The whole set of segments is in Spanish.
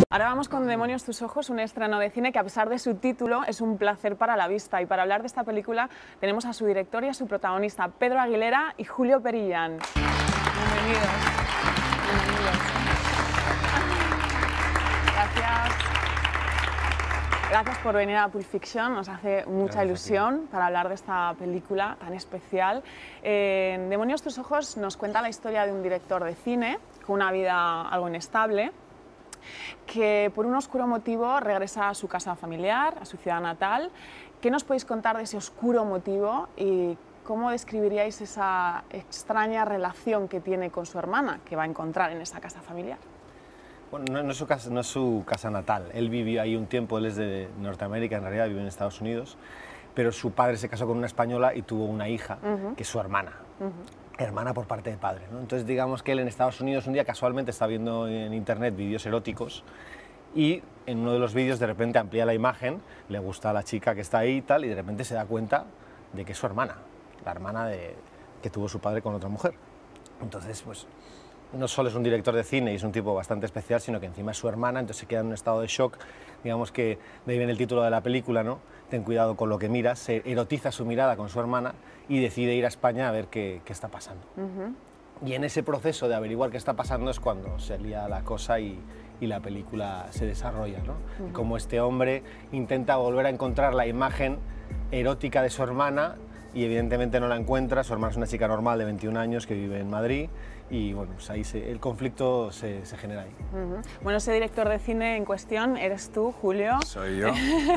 Ahora vamos con Demonios tus ojos, un estreno de cine que a pesar de su título es un placer para la vista. Y para hablar de esta película tenemos a su director y a su protagonista, Pedro Aguilera y Julio Perillán. Bienvenidos. Bienvenidos. Gracias. Gracias por venir a Pulp Fiction, nos hace mucha ilusión para hablar de esta película tan especial. Demonios tus ojos nos cuenta la historia de un director de cine con una vida algo inestable, que por un oscuro motivo regresa a su casa familiar, a su ciudad natal. ¿Qué nos podéis contar de ese oscuro motivo y cómo describiríais esa extraña relación que tiene con su hermana, que va a encontrar en esa casa familiar? Bueno, no es su casa natal. Él vivió ahí un tiempo, él es de Norteamérica, en realidad vive en Estados Unidos, pero su padre se casó con una española y tuvo una hija, que es su hermana. Hermana por parte de padre, ¿no? Entonces digamos que él en Estados Unidos un día casualmente está viendo en internet vídeos eróticos y en uno de los vídeos de repente amplía la imagen, le gusta a la chica que está ahí y tal, y de repente se da cuenta de que es su hermana, la hermana que tuvo su padre con otra mujer. Entonces pues no solo es un director de cine y es un tipo bastante especial, sino que encima es su hermana, entonces se queda en un estado de shock. Digamos que de ahí viene el título de la película, ¿no? Ten cuidado con lo que miras, se erotiza su mirada con su hermana y decide ir a España a ver qué está pasando. Y en ese proceso de averiguar qué está pasando es cuando se lía la cosa y la película se desarrolla, ¿no? Y cómo este hombre intenta volver a encontrar la imagen erótica de su hermana y evidentemente no la encuentra. Su hermana es una chica normal de 21 años que vive en Madrid y bueno, pues ahí el conflicto se genera ahí. Bueno, ese director de cine en cuestión eres tú, Julio. Soy yo.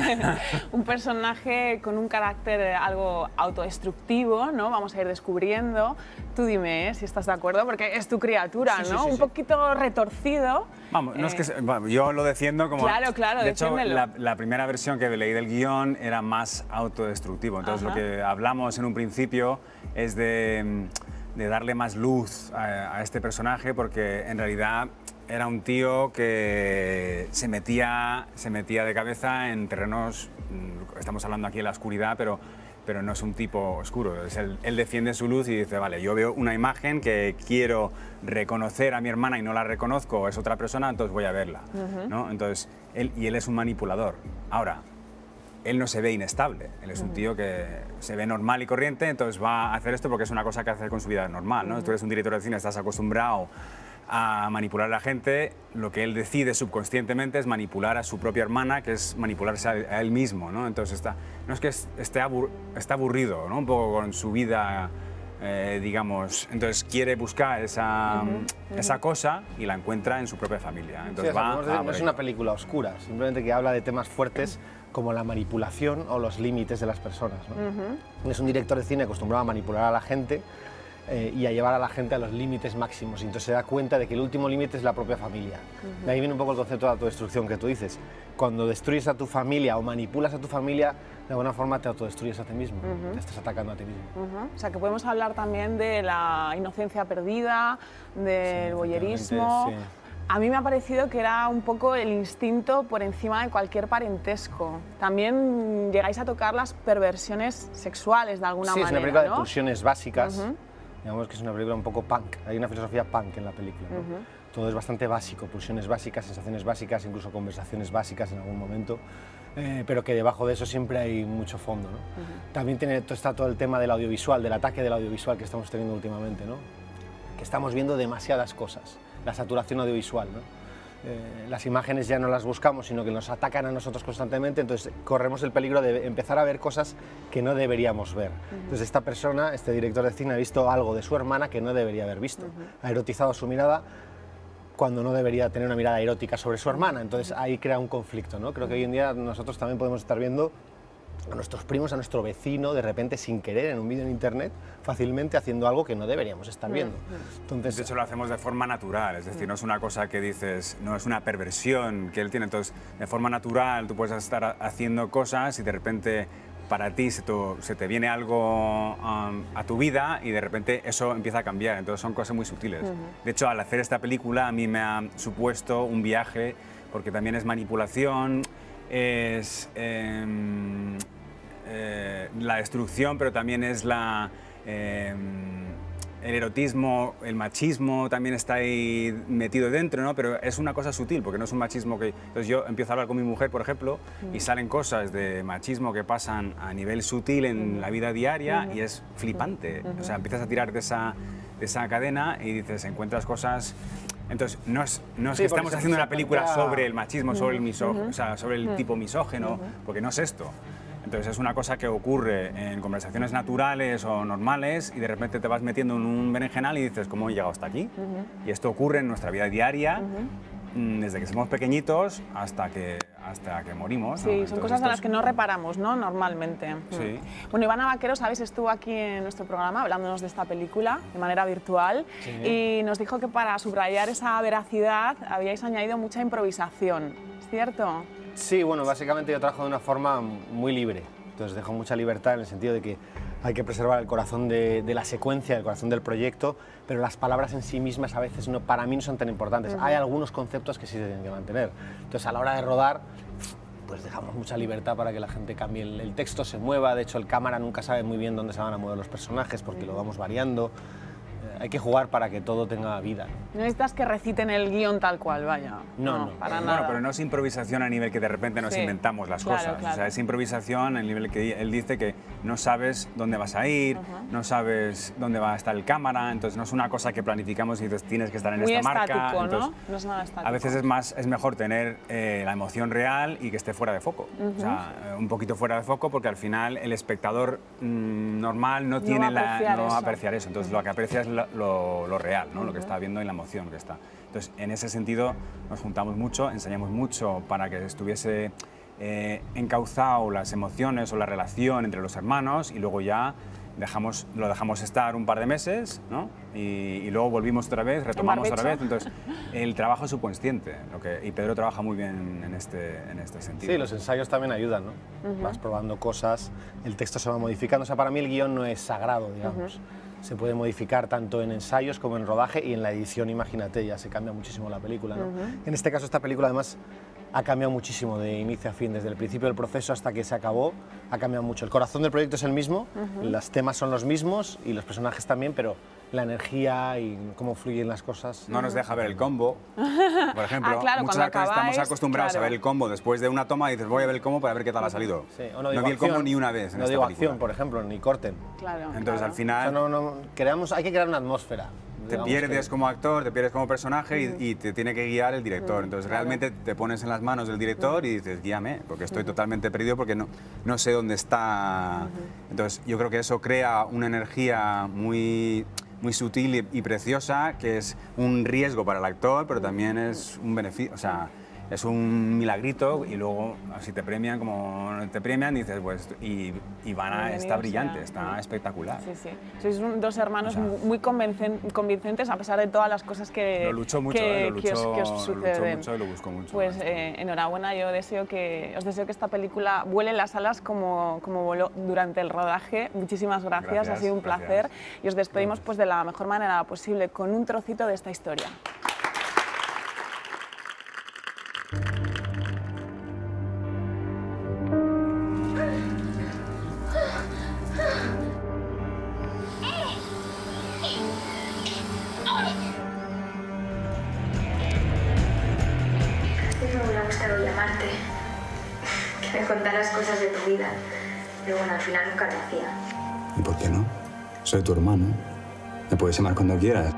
Un personaje con un carácter algo autodestructivo, ¿no? Vamos a ir descubriendo. Tú dime si estás de acuerdo, porque es tu criatura, sí, ¿no? Sí, un poquito retorcido. Vamos, no es que yo lo defiendo como... Claro, de hecho, defiéndelo. la primera versión que leí del guión era más autodestructivo. Entonces lo que hablamos en un principio es de darle más luz a este personaje, porque en realidad era un tío que se metía de cabeza en terrenos, estamos hablando aquí de la oscuridad, pero no es un tipo oscuro. Él defiende su luz y dice, vale, yo veo una imagen que quiero reconocer a mi hermana y no la reconozco, es otra persona, entonces voy a verla, ¿no? Entonces, él es un manipulador. Ahora, él no se ve inestable, él es un tío que se ve normal y corriente, entonces va a hacer esto porque es una cosa que hace con su vida normal, ¿no? Tú eres un director de cine, estás acostumbrado a manipular a la gente, lo que él decide subconscientemente es manipular a su propia hermana, que es manipularse a él mismo, ¿no? Entonces no es que está aburrido, ¿no? Un poco con su vida, digamos, entonces quiere buscar esa cosa y la encuentra en su propia familia. Entonces no es una película oscura, simplemente que habla de temas fuertes como la manipulación o los límites de las personas, ¿no? Es un director de cine acostumbrado a manipular a la gente y a llevar a la gente a los límites máximos, y entonces se da cuenta de que el último límite es la propia familia. De ahí viene un poco el concepto de autodestrucción que tú dices. Cuando destruyes a tu familia o manipulas a tu familia, de alguna forma te autodestruyes a ti mismo, te estás atacando a ti mismo. O sea, que podemos hablar también de la inocencia perdida, del voyerismo. Sí. A mí me ha parecido que era un poco el instinto por encima de cualquier parentesco. También llegáis a tocar las perversiones sexuales de alguna manera, Sí, es una película, ¿no? de pulsiones básicas. Digamos que es una película un poco punk. Hay una filosofía punk en la película, ¿no? Todo es bastante básico, pulsiones básicas, sensaciones básicas, incluso conversaciones básicas en algún momento, pero que debajo de eso siempre hay mucho fondo, ¿no? También está todo el tema del audiovisual, del ataque del audiovisual que estamos teniendo últimamente, ¿no? Que estamos viendo demasiadas cosas, la saturación audiovisual, ¿no? Las imágenes ya no las buscamos, sino que nos atacan a nosotros constantemente, entonces corremos el peligro de empezar a ver cosas que no deberíamos ver. Entonces esta persona, este director de cine, ha visto algo de su hermana que no debería haber visto. Ha erotizado su mirada cuando no debería tener una mirada erótica sobre su hermana, entonces ahí crea un conflicto, ¿no? Creo que hoy en día nosotros también podemos estar viendo a nuestros primos, a nuestro vecino, de repente sin querer, en un vídeo en internet, fácilmente haciendo algo que no deberíamos estar viendo. Entonces, de hecho lo hacemos de forma natural, es decir, no es una cosa que dices, no es una perversión que él tiene, entonces de forma natural tú puedes estar haciendo cosas y de repente para ti se te viene algo a tu vida y de repente eso empieza a cambiar, entonces son cosas muy sutiles. De hecho, al hacer esta película a mí me ha supuesto un viaje, porque también es manipulación, es la destrucción, pero también es el erotismo, el machismo también está ahí metido dentro, ¿no? Pero es una cosa sutil, porque no es un machismo que... Entonces yo empiezo a hablar con mi mujer, por ejemplo, y salen cosas de machismo que pasan a nivel sutil en la vida diaria y es flipante. O sea, empiezas a tirar de esa cadena y dices, encuentras cosas... Entonces, no es que estamos haciendo una película sobre el machismo, sobre el o sea, sobre el tipo misógino, porque no es esto. Entonces es una cosa que ocurre en conversaciones naturales o normales y de repente te vas metiendo en un berenjenal y dices, ¿cómo he llegado hasta aquí? Y esto ocurre en nuestra vida diaria, desde que somos pequeñitos hasta que morimos. Sí, ¿no? son Entonces, cosas a las que no reparamos, ¿no? Normalmente. Sí. Bueno, Ivana Vaquero, sabéis, estuvo aquí en nuestro programa hablándonos de esta película de manera virtual y nos dijo que para subrayar esa veracidad habíais añadido mucha improvisación, ¿es cierto? Sí, bueno, básicamente yo trabajo de una forma muy libre, entonces dejo mucha libertad en el sentido de que hay que preservar el corazón de la secuencia, el corazón del proyecto, pero las palabras en sí mismas a veces para mí no son tan importantes. Hay algunos conceptos que sí se tienen que mantener. Entonces a la hora de rodar, pues dejamos mucha libertad para que la gente cambie el texto, se mueva. De hecho, el cámara nunca sabe muy bien dónde se van a mover los personajes porque lo vamos variando. Hay que jugar para que todo tenga vida. No necesitas que reciten el guión tal cual, vaya. No, para bueno, nada. pero no es improvisación a nivel que de repente nos inventamos las cosas. Claro. O sea, es improvisación a nivel que él dice que no sabes dónde vas a ir, no sabes dónde va a estar el cámara, entonces no es una cosa que planificamos y dices tienes que estar en Muy esta marca. estático, Entonces, ¿no? No es nada estático. a veces es mejor tener la emoción real y que esté fuera de foco. O sea, un poquito fuera de foco porque al final el espectador normal no va a apreciar eso. Entonces lo que aprecia es lo real, ¿no? Lo que está viendo y la emoción que está. Entonces, en ese sentido, nos juntamos mucho, enseñamos mucho para que estuviese encauzado las emociones o la relación entre los hermanos y luego ya lo dejamos estar un par de meses, ¿no? Y luego volvimos otra vez, retomamos otra vez. Entonces, el trabajo es subconsciente y Pedro trabaja muy bien en este sentido. Sí, los ensayos también ayudan, ¿no? Vas probando cosas, el texto se va modificando. O sea, para mí el guión no es sagrado, digamos. Se puede modificar tanto en ensayos como en rodaje y en la edición, imagínate, ya se cambia muchísimo la película, ¿no? En este caso, esta película además ha cambiado muchísimo de inicio a fin, desde el principio del proceso hasta que se acabó, ha cambiado mucho. El corazón del proyecto es el mismo, los temas son los mismos y los personajes también, pero la energía y cómo fluyen las cosas... No nos deja ver el combo, por ejemplo. Claro, muchas veces estamos acostumbrados a ver el combo después de una toma y dices voy a ver el combo para ver qué tal ha salido. Sí, no vi el combo ni una vez en no esta digo película. acción, por ejemplo, ni corten. Claro. Entonces al final... O sea, hay que crear una atmósfera. Te pierdes como actor, te pierdes como personaje y te tiene que guiar el director. Entonces realmente te pones en las manos del director y dices, guíame, porque estoy totalmente perdido porque no sé dónde está. Entonces yo creo que eso crea una energía muy sutil y preciosa, que es un riesgo para el actor, pero también es un beneficio. O sea, es un milagrito y luego si te premian como te premian dices pues y Ivana está brillante, está espectacular. Sí. Sois dos hermanos muy convincentes a pesar de todas las cosas que lo luchó mucho, que os suceden. Lo luchó mucho y lo buscó mucho. Pues enhorabuena, os deseo que esta película vuele en las salas como voló durante el rodaje. Muchísimas gracias, ha sido un placer y os despedimos pues de la mejor manera posible con un trocito de esta historia. Me hubiera gustado llamarte, que me contaras cosas de tu vida, pero bueno, al final nunca lo hacía. ¿Y por qué no? Soy tu hermano. Me puedes llamar cuando quieras.